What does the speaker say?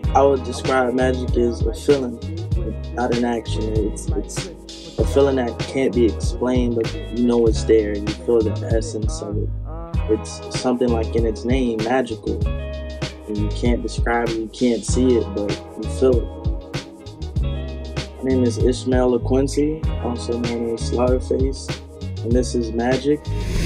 I would describe magic as a feeling, not an action. It's a feeling that can't be explained, but you know it's there and you feel the essence of it. It's something like in its name, magical. And you can't describe it, you can't see it, but you feel it. My name is Ismail, also known as SlaughterFace, and this is Magic.